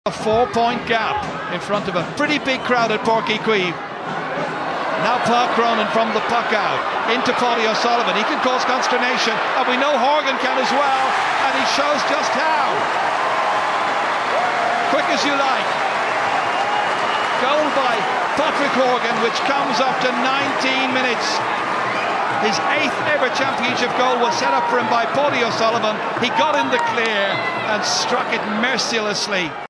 A 4-point gap in front of a pretty big crowd at Páirc Uí Chaoimh. Now Paul Cronin from the puck out into Paulie O'Sullivan. He can cause consternation, and we know Horgan can as well, and he shows just how. Quick as you like. Goal by Patrick Horgan, which comes after 19 minutes. His 8th ever championship goal was set up for him by Paulie O'Sullivan. He got in the clear and struck it mercilessly.